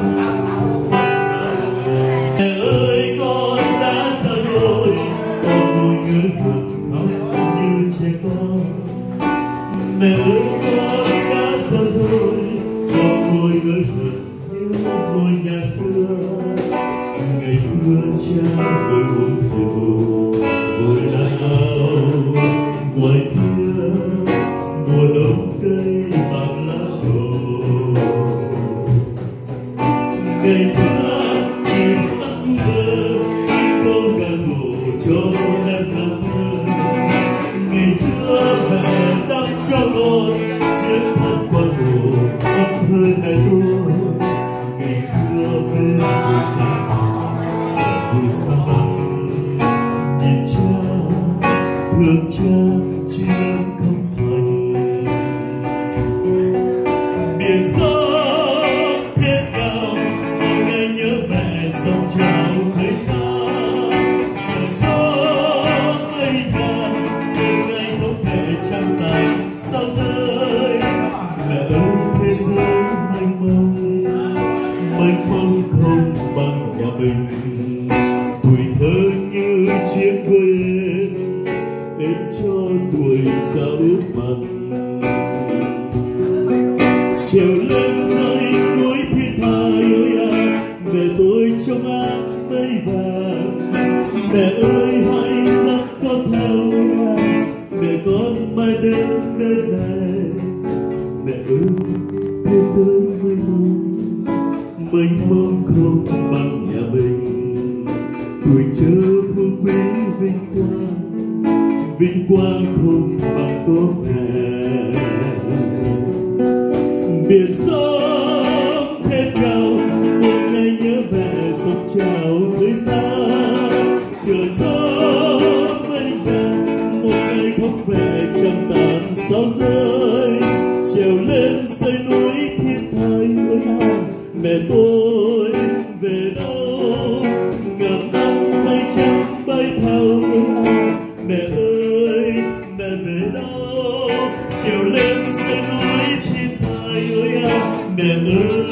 Mẹ ơi con đã xa rồi, con ngồi ngơ ngẩn khóc như trẻ con. Mẹ ơi con đã xa rồi, con ngồi ngơ ngẩn như ngôi nhà xưa. Ngày xưa cha ngồi uống rượu, ngồi lao ngoài kia mùa đông cây bằng lá đổ. Ngày xưa chỉ ước mơ câu ca ngủ cho em nằm mơ. Ngày xưa mẹ đắp cho con chiếc khăn qua cổ ấm hơi mẹ tôi. Ngày xưa bên giường cha vui xa nhìn cha thương cha chỉ không thành. Biển sông thế cao mỗi ngày nhớ mẹ sông trào khơi xa. Trời gió mây ngàn từng ngày không mẹ trăng tay sao rơi. Mẹ ơi thế giới mênh mông không bằng nhà mình. Tuổi thơ như chiếc quên đến cho tuổi già ước mặn. Trèo lên dãy núi thiên thai ơi à, mẹ tôi trong áng mây vàng. Mẹ ơi hãy dắt con theo ơi à, mẹ con mai đến bên này. Mẹ ơi thế giới mênh mông không bằng nhà mình. Tuổi chớ phú quý vinh quang không bằng có mẹ. Biển sông thêm cao một ngày nhớ mẹ sông trào khơi xa. Trời gió mây ngàn một ngày khóc mẹ trăng tàn sao rơi. Trèo lên dãy núi thiên thai ơi à, mẹ tôi về đâu. Ngàn năm mây trắng bay theo ơi à, mẹ ơi mẹ về đâu. Trèo lên dãy núi thiên thai ơi à, mẹ ơi.